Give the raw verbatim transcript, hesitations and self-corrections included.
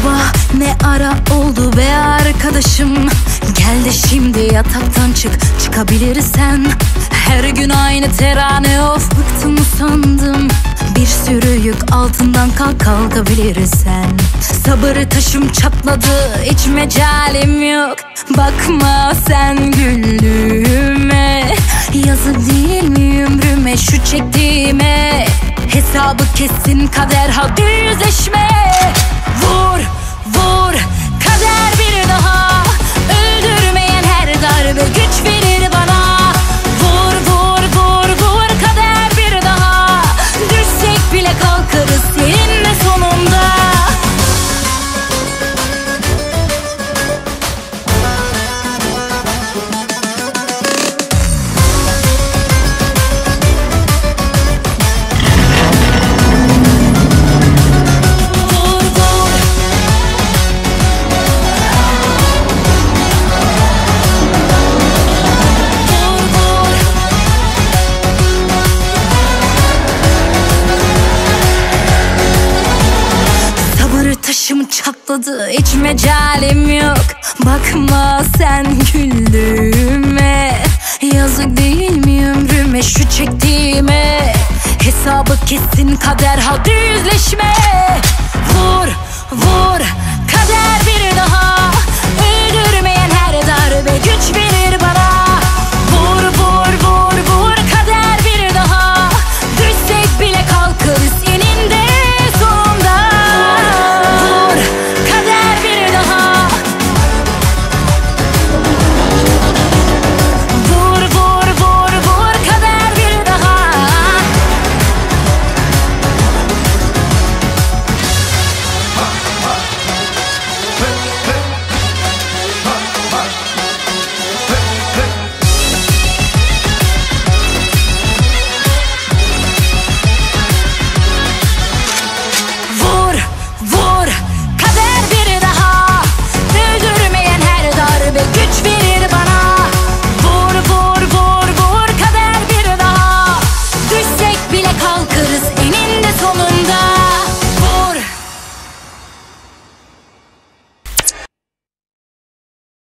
sabah ne ara oldu be arkadaşım? Gel de şimdi yataktan çık, çıkabilirsen. Her gün aynı terane, of bıktım usandım. Bir sürü yük altından kalk, kalkabilirsen. Sabır taşım çatladı, hiç mecalim yok. Bakma sen güldüğüme, yazık değil mi ömrüme şu çektiğime? Hesabı kessin kader, hadi yüzleşme. Vur, vur, kader bir daha. Öldürmeyen her darbe güç verir bana. Vur, vur, vur, vur, kader bir daha. Düşsek bile kalkarız seninle sonunda. Taşım çatladı, hiç mecalim yok. Bakma sen güldüğüme, yazık değil mi ömrüme şu çektiğime? Hesabı kessin kader, hadi yüzleşme. Vur, vur,